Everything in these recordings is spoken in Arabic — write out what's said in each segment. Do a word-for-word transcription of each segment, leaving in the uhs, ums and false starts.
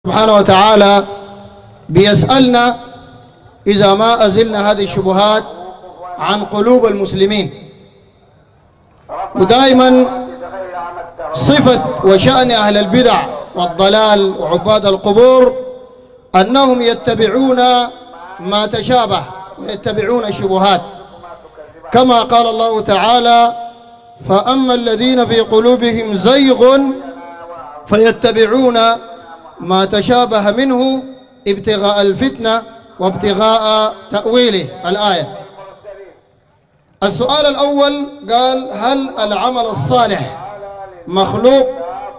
سبحانه وتعالى بيسألنا إذا ما أزلنا هذه الشبهات عن قلوب المسلمين. ودائما صفة وشأن أهل البدع والضلال وعباد القبور أنهم يتبعون ما تشابه ويتبعون الشبهات، كما قال الله تعالى: فأما الذين في قلوبهم زيغ فيتبعون ما تشابه منه ابتغاء الفتنة وابتغاء تأويله. الآية. السؤال الأول قال: هل العمل الصالح مخلوق؟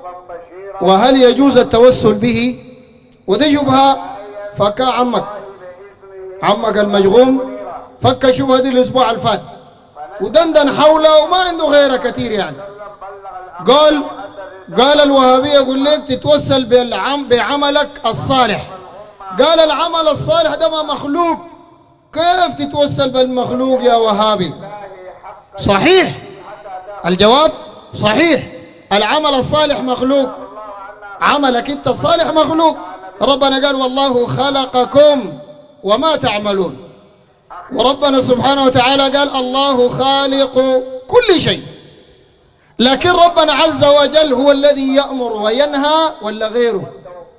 وهل يجوز التوسل به؟ ودي شبهة فكا عمك عمك المجغوم فك شبهة دي الأسبوع الفات ودندن حوله وما عنده غيرها كثير. يعني قال قال الوهابية يقول لك تتوسل بالعم بعملك الصالح. قال العمل الصالح ده ما مخلوق، كيف تتوسل بالمخلوق يا وهابي؟ صحيح الجواب صحيح، العمل الصالح مخلوق، عملك انت الصالح مخلوق. ربنا قال: والله خلقكم وما تعملون. وربنا سبحانه وتعالى قال: الله خالق كل شيء. لكن ربنا عز وجل هو الذي يأمر وينهى ولا غيره؟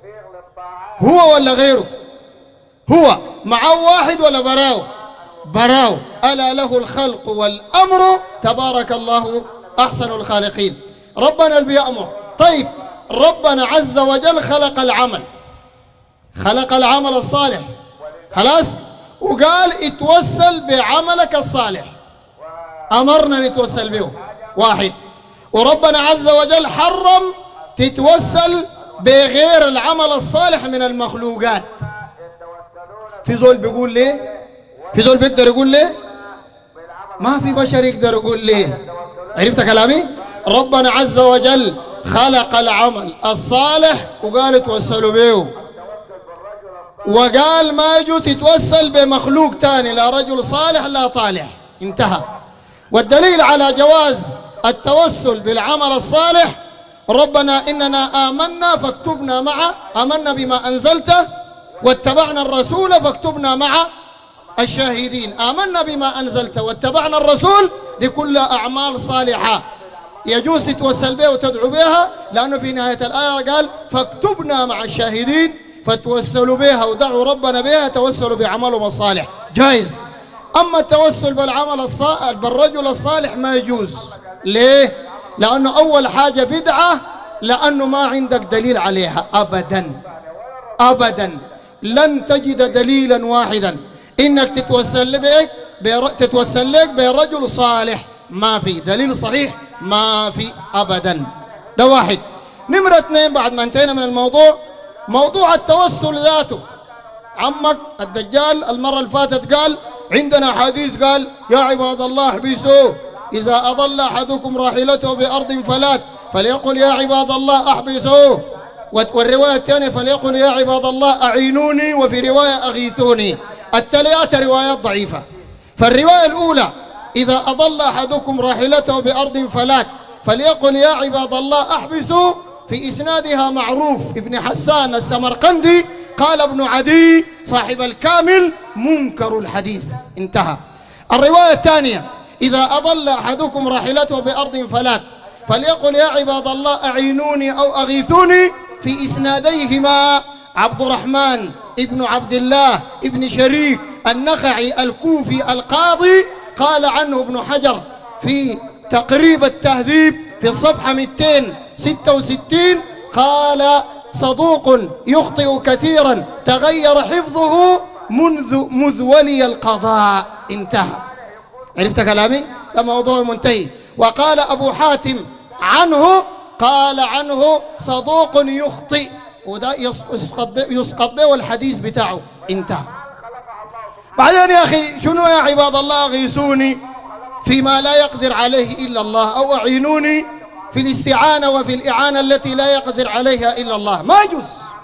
هو ولا غيره؟ هو. معه واحد ولا براو؟ براو. ألا له الخلق والأمر تبارك الله أحسن الخالقين. ربنا اللي بيأمر. طيب ربنا عز وجل خلق العمل، خلق العمل الصالح، خلاص، وقال اتوسل بعملك الصالح، أمرنا نتوسل به واحد. وربنا عز وجل حرم تتوسل بغير العمل الصالح من المخلوقات. في زول بيقول ليه؟ في زول بيقدر يقول ليه؟ ما في بشر يقدر يقول ليه. عرفت كلامي؟ ربنا عز وجل خلق العمل الصالح وقال اتوسلوا به، وقال ما يجوز تتوسل بمخلوق تاني، لا رجل صالح لا طالح. انتهى. والدليل على جواز التوسل بالعمل الصالح: ربنا إننا آمنا فاكتبنا مع آمنا بما أنزلته واتبعنا الرسول فاكتبنا مع الشاهدين. آمنا بما أنزلته واتبعنا الرسول، دي كلها أعمال صالحة يجوز تتوسل بها وتدعو بها، لأنه في نهاية الآية قال: فاكتبنا مع الشاهدين، فتوسلوا بها ودعوا ربنا بها، توسلوا بعملهم الصالح جائز. أما التوسل بالعمل الصالح بالرجل الصالح ما يجوز. ليه؟ لأنه أول حاجة بدعة، لأنه ما عندك دليل عليها أبدا أبدا. لن تجد دليلا واحدا إنك تتوسل بك تتوسل لك برجل صالح، ما في دليل صحيح، ما في أبدا. ده واحد. نمرة اثنين، بعد ما انتهينا من الموضوع، موضوع التوسل ذاته. عمك الدجال المرة اللي فاتت قال عندنا حديث قال: يا عباد الله احبسوه، إذا أضل أحدكم راحلته بأرض فلات فليقل يا عباد الله احبسوه. والرواية الثانية فليقل يا عباد الله أعينوني، وفي رواية أغيثوني. التليات روايات ضعيفة. فالرواية الأولى: إذا أضل أحدكم راحلته بأرض فلات فليقل يا عباد الله احبسوا، في إسنادها معروف ابن حسان السمرقندي قال ابن عدي صاحب الكامل منكر الحديث. انتهى. الرواية الثانية: إذا أضل أحدكم راحلته بأرض فلات فليقل يا عباد الله أعينوني أو أغيثوني، في إسناديهما عبد الرحمن ابن عبد الله ابن شريك النخعي الكوفي القاضي. قال عنه ابن حجر في تقريب التهذيب في الصفحة مئتين وستة وستين قال: صدوق يخطئ كثيرا تغير حفظه منذ مذ ولي القضاء. انتهى. عرفت كلامي؟ ده موضوع منتهي. وقال أبو حاتم عنه قال عنه صدوق يخطئ، وده يسقط به والحديث بتاعه. انتهى. بعدين يا أخي شنو يا عباد الله أغيثوني فيما لا يقدر عليه إلا الله، أو أعينوني في الاستعانة وفي الإعانة التي لا يقدر عليها إلا الله؟ ما يجوز،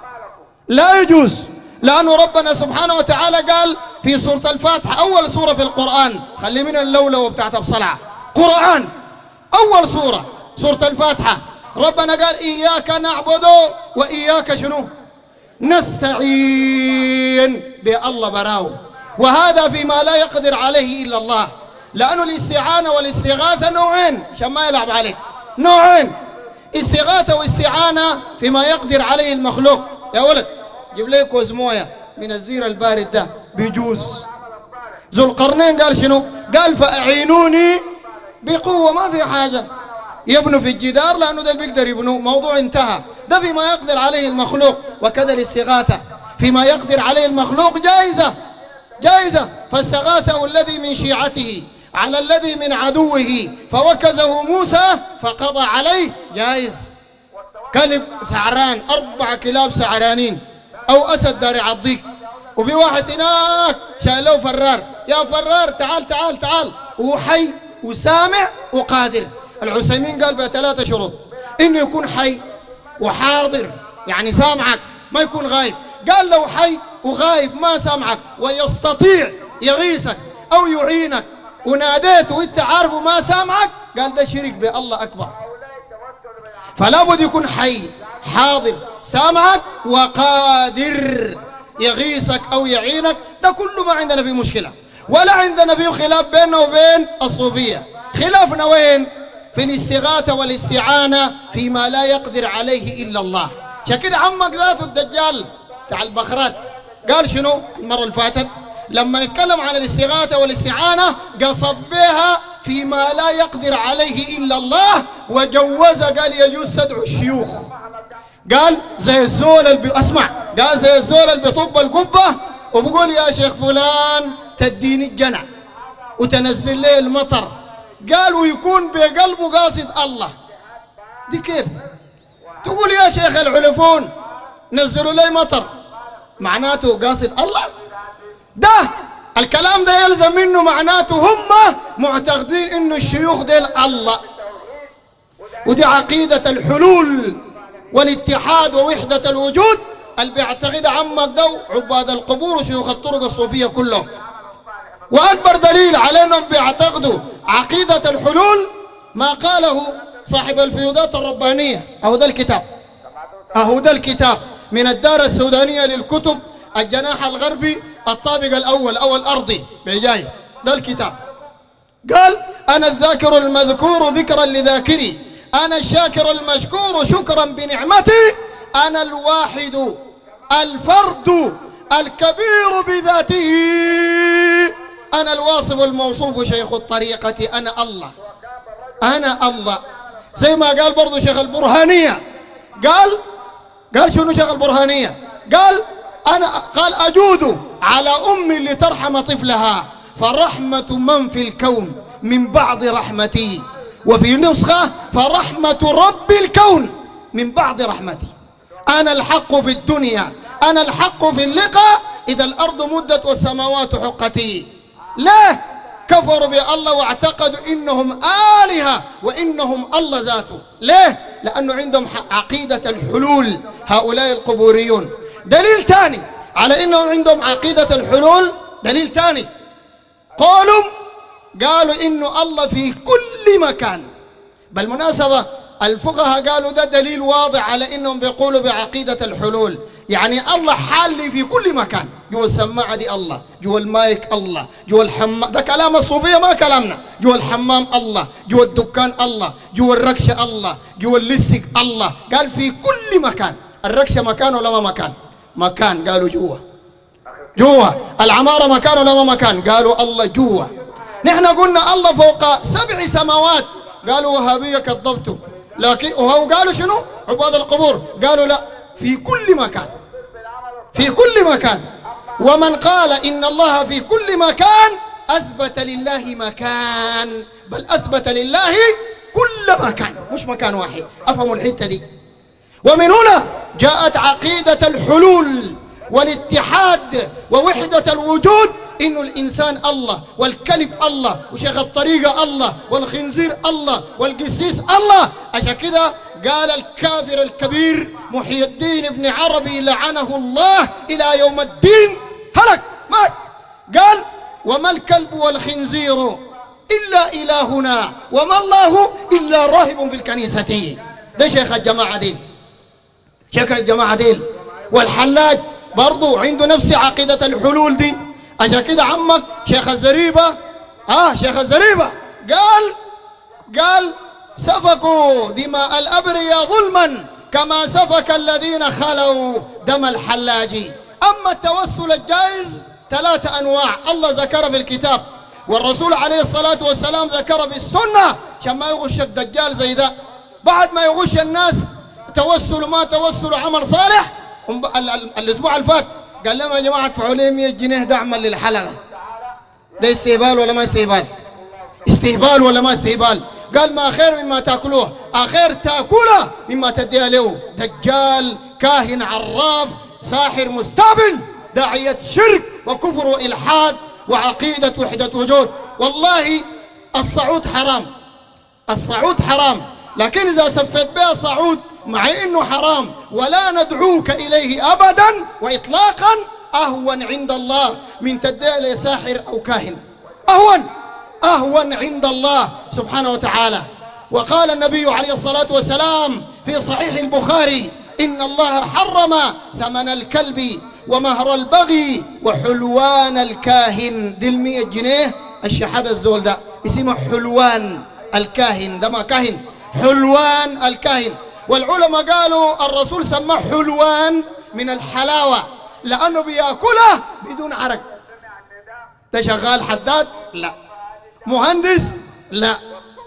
لا يجوز. لأنه ربنا سبحانه وتعالى قال في سورة الفاتحة، أول سورة في القرآن، خلي من اللولو بتاعت بصلعة، قرآن أول سورة سورة الفاتحة، ربنا قال: إياك نعبد وإياك شنو نستعين بالله براو، وهذا فيما لا يقدر عليه إلا الله، لأنه الاستعانة والاستغاثة نوعين عشان ما يلعب عليك، نوعين، استغاثة واستعانة فيما يقدر عليه المخلوق. يا ولد جيب لي كوز مويه من الزير البارد ده بيجوز. ذو القرنين قال شنو؟ قال فأعينوني بقوة، ما في حاجة يبنوا في الجدار لأنه ده بيقدر يبنوا، موضوع انتهى. ده فيما يقدر عليه المخلوق. وكذا الاستغاثة فيما يقدر عليه المخلوق جائزة، جائزة. فاستغاثه الذي من شيعته على الذي من عدوه فوكزه موسى فقضى عليه، جائز. كلب سعران، أربع كلاب سعرانين أو أسد دار يعضيك، وفي واحد هناك شايلوه فرار، يا فرار تعال تعال تعال، وهو حي وسامع وقادر. العثيمين قال بثلاثة شروط: إنه يكون حي وحاضر، يعني سامعك ما يكون غايب. قال لو حي وغايب ما سامعك ويستطيع يغيثك أو يعينك وناديته وانت عارفه ما سامعك، قال ده شرك بالله أكبر. فلا بد يكون حي حاضر سامعك وقادر يغيثك أو يعينك. ده كله ما عندنا فيه مشكلة، ولا عندنا فيه خلاف بيننا وبين الصوفية. خلافنا وين؟ في الاستغاثة والاستعانة فيما لا يقدر عليه إلا الله. عشان كده عمك ذاته الدجال بتاع البخرات قال شنو المرة اللي فاتت؟ لما نتكلم عن الاستغاثة والاستعانة قصد بها فيما لا يقدر عليه إلا الله، وجوز قال يجوز تدعو الشيوخ. قال زي الزول اللي اسمع، قال زي الزول اللي بيطب القبة وبقول يا شيخ فلان تديني الجنع وتنزل لي المطر، قال ويكون بقلبه قاصد الله. دي كيف؟ تقول يا شيخ العلفون نزلوا لي مطر، معناته قاصد الله؟ ده الكلام ده يلزم منه معناته هم معتقدين انه الشيوخ ديل الله. ودي عقيدة الحلول والاتحاد ووحدة الوجود اللي بيعتقد عمك ده عباد القبور وشيوخ الطرق الصوفية كلهم. وأكبر دليل على أنهم بيعتقدوا عقيدة الحلول ما قاله صاحب الفيوضات الربانية. أهو ده الكتاب، أهو ده الكتاب من الدار السودانية للكتب الجناح الغربي الطابق الأول أو الأرضي بجاي، ده الكتاب. قال أنا الذاكر المذكور ذكرا لذاكري، أنا الشاكر المشكور شكرا بنعمتي، أنا الواحد الفرد الكبير بذاته، أنا الواصف الموصوف شيخ الطريقة، أنا الله، أنا الله. زي ما قال برضو شيخ البرهانية، قال قال شنو شيخ البرهانية؟ قال أنا قال أجود على أمي لترحم طفلها، فرحمة من في الكون من بعض رحمتي، وفي نسخة فرحمة رب الكون من بعض رحمتي. أنا الحق في الدنيا، أنا الحق في اللقاء، إذا الأرض مدت والسماوات حقتي. لا كفروا بالله واعتقدوا إنهم آلهة وإنهم الله ذاته. ليه؟ لأنه عندهم عقيدة الحلول هؤلاء القبوريون. دليل ثاني على إنهم عندهم عقيدة الحلول، دليل ثاني قالوا قالوا إنه الله في كل مكان. بالمناسبة الفقهاء قالوا ده دليل واضح على إنهم بيقولوا بعقيدة الحلول، يعني الله حالي في كل مكان، جوا السماعة دي الله، جوا المايك الله، جوا الحمام، ده كلام الصوفية ما كلامنا، جوا الحمام الله، جوا الدكان الله، جوا الركشة الله، جوا الليستيك الله. قال في كل مكان. الركشة مكان ولا ما مكان؟ مكان. قالوا جوا جوا. العمارة مكان ولا ما مكان؟ قالوا الله جوا. نحن قلنا الله فوق سبع سماوات، قالوا وهابية كذبتوا. لكن وهو قالوا شنو؟ عباد القبور قالوا لا، في كل مكان، في كل مكان. ومن قال إن الله في كل مكان أثبت لله مكان، بل أثبت لله كل مكان مش مكان واحد. أفهموا الحتة دي. ومن هنا جاءت عقيدة الحلول والاتحاد ووحدة الوجود، إنه الإنسان الله والكلب الله وشيخ الطريقة الله والخنزير الله والقسيس الله. عشان كده قال الكافر الكبير محي الدين ابن عربي لعنه الله إلى يوم الدين هلك مات، قال وما الكلب والخنزير إلا إلهنا وما الله إلا راهب في الكنيسة. ده شيخ الجماعة ديل، شيخ الجماعة ديل والحلاج برضو عنده نفس عقيدة الحلول دي. عشان كده عمك شيخ الزريبة ها آه شيخ الزريبة قال قال سفكوا دماء الأبرياء ظلما كما سفك الذين خلوا دم الحلاج. أما التوسل الجائز ثلاثة أنواع الله ذكر في الكتاب، والرسول عليه الصلاة والسلام ذكر في السنة عشان ما يغش الدجال زي ده. بعد ما يغش الناس توسل ما توسل عمل صالح، الأسبوع اللي فات قال لهم يا جماعة ادفعوا لي مية جنيه دعما للحلقة. ده استهبال ولا ما استهبال؟ استهبال ولا ما استهبال؟ قال ما خير مما تاكلوه، اخير تاكله مما تديها له. دجال، كاهن، عراف، ساحر، مستعبد، داعية شرك وكفر والحاد وعقيدة وحدة وجود. والله الصعود حرام، الصعود حرام، لكن اذا سفيت بها صعود مع انه حرام ولا ندعوك اليه ابدا واطلاقا اهون عند الله من تدعي لساحر او كاهن، اهون أهون عند الله سبحانه وتعالى. وقال النبي عليه الصلاة والسلام في صحيح البخاري إن الله حرم ثمن الكلب ومهر البغي وحلوان الكاهن. دي المية جنيه الشحادة الزول ده اسمه حلوان الكاهن، ده ما كاهن، حلوان الكاهن. والعلماء قالوا الرسول سماه حلوان من الحلاوة لأنه بيأكله بدون عرق. ده شغال حداد؟ لا. مهندس؟ لا.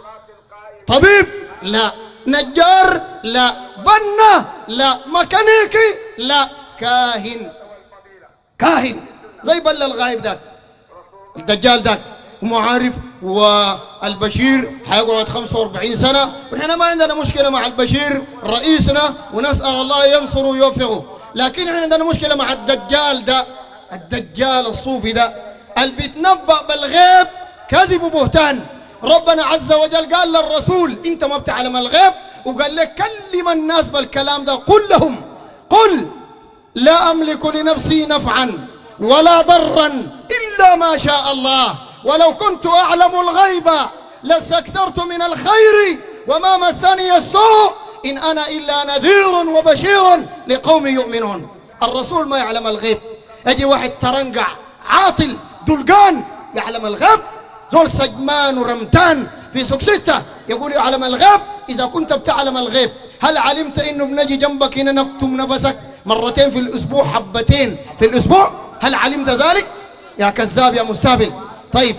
طبيب؟ لا. نجار؟ لا. بنا؟ لا. ميكانيكي؟ لا. كاهن، كاهن زي بل الغايب ذاك الدجال ذاك. هم عارف والبشير حيقعد خمسة وأربعين سنة، ونحن ما عندنا مشكلة مع البشير رئيسنا ونسأل الله ينصره ويوفقه، لكن احنا عندنا مشكلة مع الدجال ده، الدجال الصوفي ده اللي بيتنبأ بالغيب كذب وبهتان. ربنا عز وجل قال للرسول انت ما بتعلم الغيب، وقال لك كلم الناس بالكلام ده، قل لهم قل لا املك لنفسي نفعا ولا ضرا الا ما شاء الله ولو كنت اعلم الغيب لاستكثرت من الخير وما مسني السوء ان انا الا نذير وبشير لقوم يؤمنون. الرسول ما يعلم الغيب، يجي واحد ترنقع عاطل دلقان يعلم الغيب، زول سجمان ورمتان في سوق ستة يقول يعلم الغيب. إذا كنت بتعلم الغيب هل علمت إنه بنجي جنبك هنا نكتم نفسك مرتين في الأسبوع، حبتين في الأسبوع؟ هل علمت ذلك؟ يا كذاب يا مستهبل. طيب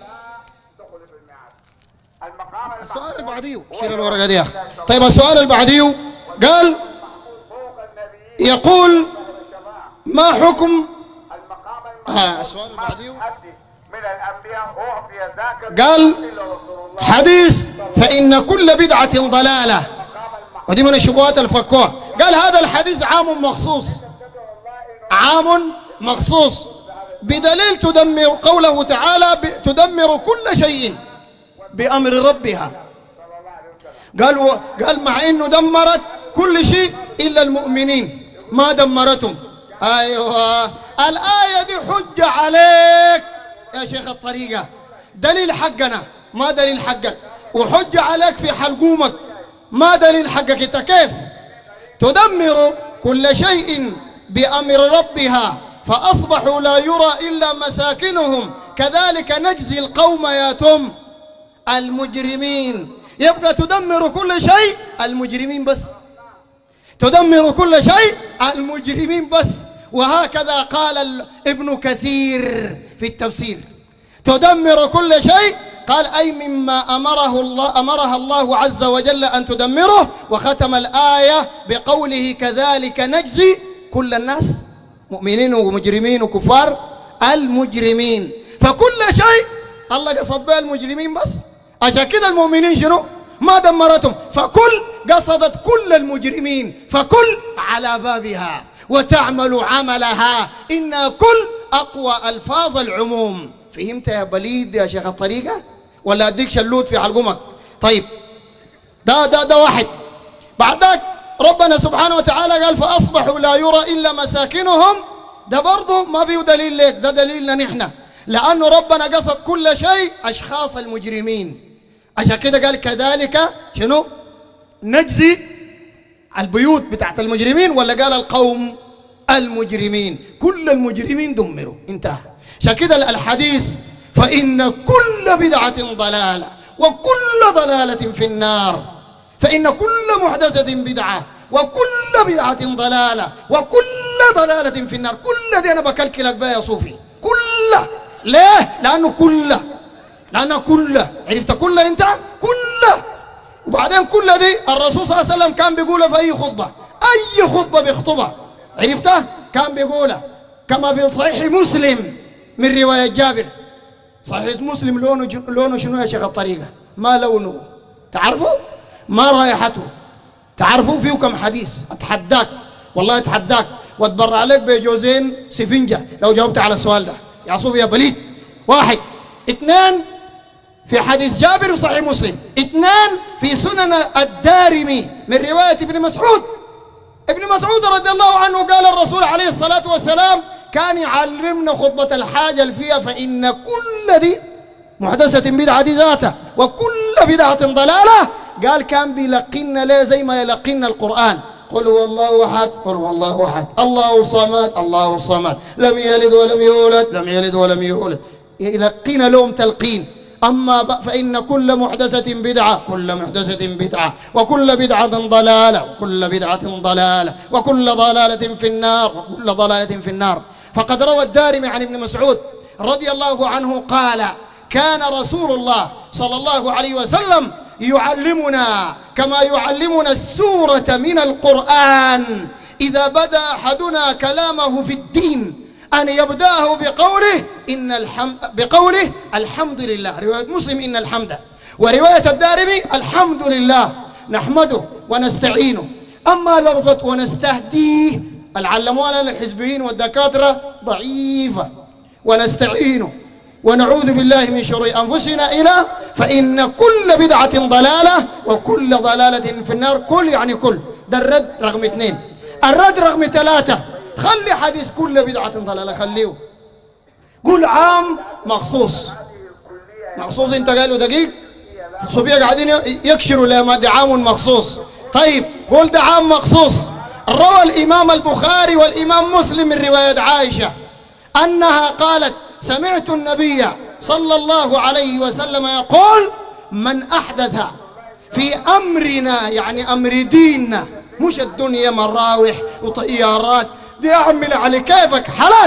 السؤال اللي بعديه، شيل الورقة دي يا أخي. طيب السؤال اللي بعديه قال يقول ما حكم آه السؤال اللي بعديه قال حديث فإن كل بدعة ضلالة، ودي من الشبهات الفكوها. قال هذا الحديث عام مخصوص، عام مخصوص بدليل تدمر قوله تعالى تدمر كل شيء بأمر ربها. قال و... قال مع إنه دمرت كل شيء إلا المؤمنين ما دمرتهم. أيوة الآية دي حجة عليك يا شيخ الطريقة، دليل حقنا ما دليل حقك، وحجة عليك في حلقومك ما دليل حقك. انت كيف تدمر كل شيء بأمر ربها فأصبحوا لا يرى إلا مساكنهم كذلك نجزي القوم ياتم المجرمين. يبقى تدمر كل شيء المجرمين بس، تدمر كل شيء المجرمين بس. وهكذا قال ابن كثير في التفسير، تدمر كل شيء قال أي مما أمره الله أمرها الله عز وجل أن تدمره، وختم الآية بقوله كذلك نجزي كل الناس مؤمنين ومجرمين وكفار المجرمين. فكل شيء الله قصد به المجرمين بس، عشان كده المؤمنين شنو ما دمرتهم، فكل قصدت كل المجرمين، فكل على بابها وتعمل عملها إن كل أقوى ألفاظ العموم. فهمت يا بليد يا شيخ الطريقة ولا أديك شلوت في حلقومك؟ طيب ده ده ده واحد. بعد ذاك ربنا سبحانه وتعالى قال فأصبحوا لا يرى إلا مساكنهم، ده برضه ما فيه دليل لك، ده دليلنا نحن، لأنه ربنا قصد كل شيء أشخاص المجرمين. عشان كده قال كذلك شنو نجزي البيوت بتاعت المجرمين، ولا قال القوم؟ المجرمين، كل المجرمين دمروا، انتهى. عشان كده الحديث فإن كل بدعة ضلالة وكل ضلالة في النار، فإن كل محدثة بدعة وكل بدعة ضلالة وكل ضلالة في النار. كل دي أنا بكلكلك بها يا صوفي، كله. ليه؟ لأنه كله، لأنه كله. عرفت كله أنت؟ كله. وبعدين كل دي الرسول صلى الله عليه وسلم كان بيقولها في أي خطبة، أي خطبة بيخطبها عرفتها كان بيقولها، كما في صحيح مسلم من رواية جابر. صحيح مسلم لونه ج... لونه شنو يا شيخ الطريقة؟ ما لونه؟ تعرفوا؟ ما رائحته؟ تعرفوا فيه كم حديث؟ أتحداك والله أتحداك واتبرع عليك بجوزين سفنجة لو جاوبت على السؤال ده يا صوفي يا بليد. واحد. اثنين في حديث جابر وصحيح مسلم. اثنين في سنن الدارمي من رواية ابن مسعود. ابن مسعود رضي الله عنه قال الرسول عليه الصلاة والسلام كان يعلمنا خطبة الحاجة اللي فيها فإن كل دي محدثة بدعة دي ذاتها وكل بدعة ضلالة. قال كان بيلقنا ليه زي ما يلقنا القرآن، قل هو الله أحد، قل هو الله أحد، الله الصمد، الله الصمد، لم يلد ولم يولد، لم يلد ولم يولد، يلقينا لهم تلقين. أما فإن كل محدثة بدعة، كل محدثة بدعة وكل بدعة ضلالة وكل بدعة ضلالة وكل ضلالة في النار وكل ضلالة في النار. فقد روى الدارمي عن ابن مسعود رضي الله عنه قال كان رسول الله صلى الله عليه وسلم يعلمنا كما يعلمنا السورة من القرآن إذا بدأ أحدنا كلامه في الدين أن يبدأه بقوله إن الحمد بقوله الحمد لله. رواية مسلم إن الحمد، ورواية الدارمي الحمد لله نحمده ونستعينه. أما لفظة ونستهديه العلمونا الحزبيين والدكاترة ضعيفة. ونستعينه ونعوذ بالله من شرور أنفسنا إلى فإن كل بدعة ضلالة وكل ضلالة في النار. كل يعني كل، ده الرد رقم اثنين. الرد رقم ثلاثة خلي حديث كل بدعة ضلالة خليه، قول عام مخصوص. مخصوص انت قالوا دقيق صوفيا قاعدين يكشروا لما ده عام مخصوص. طيب قول ده عام مخصوص. روى الإمام البخاري والإمام مسلم من رواية عائشة أنها قالت سمعت النبي صلى الله عليه وسلم يقول من أحدث في أمرنا، يعني أمر ديننا مش الدنيا مراوح وطيارات دي أعمل على كيفك حلال،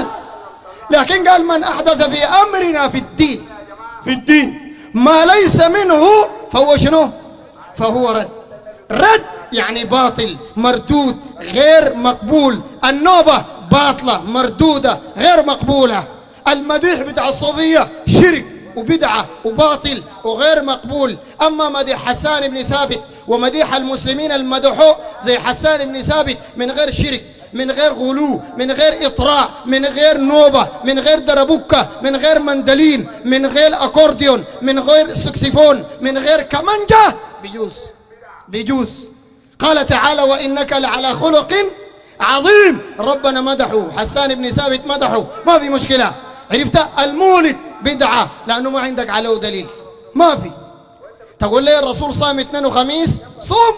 لكن قال من أحدث في أمرنا في الدين في الدين ما ليس منه فهو شنو؟ فهو رد. رد يعني باطل مردود غير مقبول. النوبة باطلة مردودة غير مقبولة. المديح بتاع الصوفية شرك وبدعة وباطل وغير مقبول. أما مديح حسان بن ثابت ومديح المسلمين المدحوه زي حسان بن ثابت من غير شرك، من غير غلو، من غير إطراء، من غير نوبة، من غير دربكة، من غير مندلين، من غير أكورديون، من غير سكسفون، من غير كمانجة، بيجوز بيجوز. قال تعالى وإنك لعلى خلق عظيم. ربنا مدحه، حسان بن ثابت مدحه، ما في مشكلة. عرفت؟ المولد بدعة لأنه ما عندك عليه دليل، ما في. تقول لي الرسول صام اثنين وخميس، صوم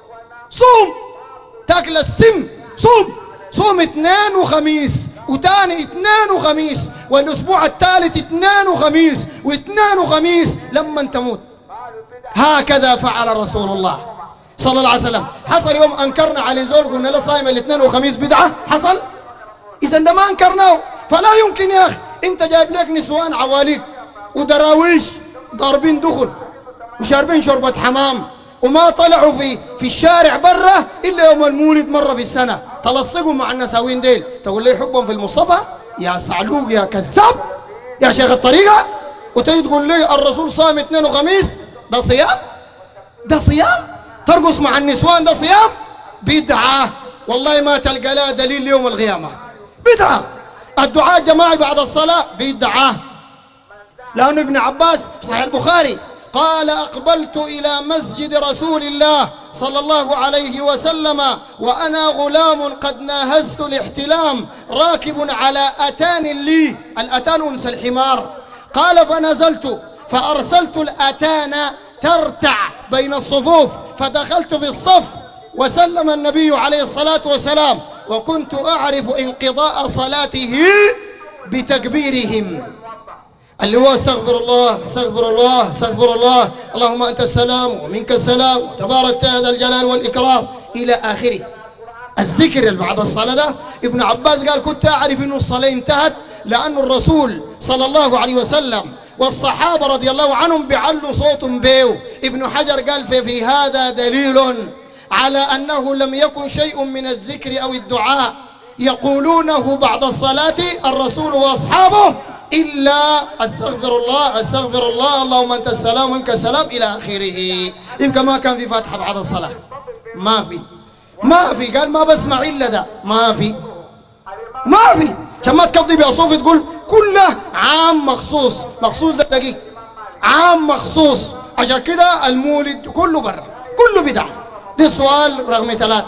صوم. تاكل السم، صوم صوم اثنين وخميس وتاني اثنين وخميس والأسبوع الثالث اثنين وخميس واثنين وخميس لما تموت. هكذا فعل رسول الله صلى الله عليه وسلم. حصل يوم أنكرنا على زول قلنا له صايم الاثنين وخميس بدعة؟ حصل؟ إذا ده ما أنكرناه. فلا يمكن يا أخي أنت جايب لك نسوان عواليك ودراويش ضاربين دخل وشاربين شوربة حمام وما طلعوا في في الشارع برا إلا يوم المولد مرة في السنة، تلصقوا مع النساوين ديل. تقول لي حبهم في المصطفى؟ يا صعلوق يا كذاب يا شيخ الطريقة. وتجي تقول لي الرسول صام اثنين وخميس، ده صيام؟ ده صيام؟ ترقص مع النسوان ده صيام؟ بدعة والله ما تلقى لها دليل يوم القيامة. بدعة. الدعاء الجماعي بعد الصلاة بدعة. لأن ابن عباس صحيح البخاري قال أقبلت إلى مسجد رسول الله صلى الله عليه وسلم وأنا غلام قد ناهزت الاحتلام راكب على أتان لي، الأتان أنس الحمار. قال فنزلت فأرسلت الأتان ترتع بين الصفوف فدخلت في الصف وسلم النبي عليه الصلاة والسلام وكنت أعرف انقضاء صلاته بتكبيرهم، اللي هو استغفر الله استغفر الله استغفر الله، اللهم أنت السلام ومنك السلام تبارك يا ذا الجلال والإكرام إلى آخره. الذكر اللي بعد الصلاة ده ابن عباس قال كنت أعرف إنه الصلاة انتهت، لأن الرسول صلى الله عليه وسلم والصحابة رضي الله عنهم بيعلوا صوتهم بيو. ابن حجر قال في, في هذا دليل على أنه لم يكن شيء من الذكر أو الدعاء يقولونه بعد الصلاة الرسول وأصحابه إلا استغفر الله استغفر الله اللهم أنت السلام ومنك السلام إلى آخره. يمكن ما كان في فاتحة بعد الصلاة، ما في ما في قال ما بسمع إلا ده، ما في ما في عشان ما تقضي بأصوف تقول كله عام مخصوص، مخصوص ده دقيق عام مخصوص. عشان كده المولد كله برا كله بدعة. دي السؤال رقم ثلاثة.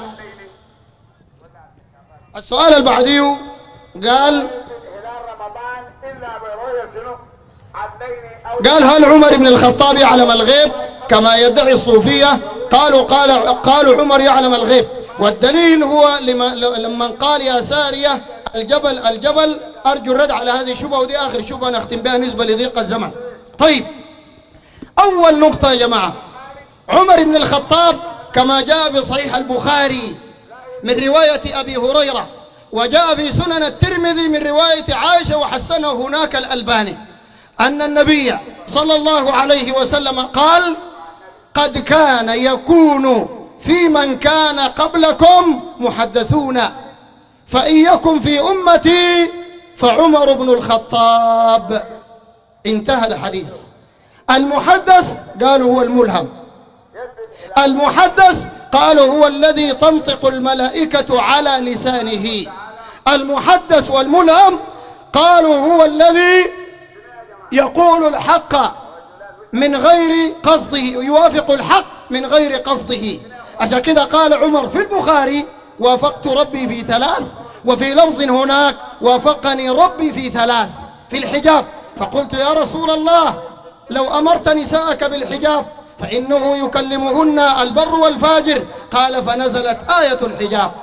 السؤال اللي بعديه قال قال هل عمر بن الخطاب يعلم الغيب كما يدعي الصوفية؟ قالوا قال قالوا عمر يعلم الغيب، والدليل هو لما قال يا سارية الجبل الجبل. أرجو الرد على هذه الشبهة، ودي آخر شبهة نختم بها نسبة لضيق الزمن. طيب، أول نقطة يا جماعة، عمر بن الخطاب كما جاء في صحيح البخاري من رواية أبي هريرة، وجاء في سنن الترمذي من رواية عائشة وحسنه هناك الألباني، أن النبي صلى الله عليه وسلم قال قد كان يكون في من كان قبلكم محدثون، فإن يكن في أمتي فعمر بن الخطاب. انتهى الحديث. المحدث قالوا هو الملهم، المحدث قالوا هو الذي تنطق الملائكة على لسانه، المحدث والملهم قالوا هو الذي يقول الحق من غير قصده، يوافق الحق من غير قصده. عشان كده قال عمر في البخاري وافقت ربي في ثلاث، وفي لفظ هناك وافقني ربي في ثلاث. في الحجاب فقلت يا رسول الله لو أمرت نساءك بالحجاب فإنه يكلمهن البر والفاجر، قال فنزلت آية الحجاب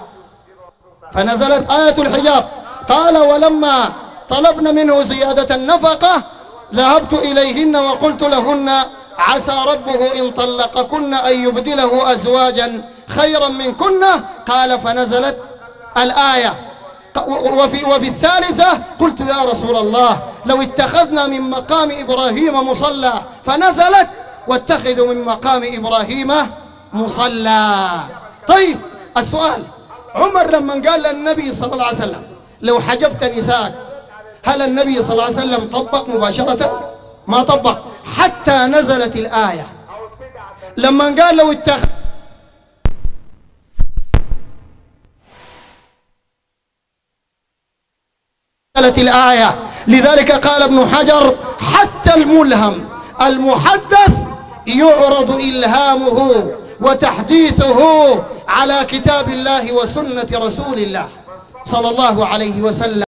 فنزلت آية الحجاب قال ولما طلبن منه زيادة النفقة ذهبت إليهن وقلت لهن عسى ربه إن طلقكن أن يبدله أزواجا خيرا منكن، قال فنزلت الآية. وفي, وفي الثالثة قلت يا رسول الله لو اتخذنا من مقام إبراهيم مصلى، فنزلت واتخذوا من مقام إبراهيم مصلى. طيب السؤال، عمر لما قال للنبي صلى الله عليه وسلم لو حجبت نساءك، هل النبي صلى الله عليه وسلم طبق مباشرة؟ ما طبق حتى نزلت الآية. لما قال لو اتخذ نزلت الآية. لذلك قال ابن حجر حتى الملهم المحدث يعرض إلهامه وتحديثه على كتاب الله وسنة رسول الله صلى الله عليه وسلم.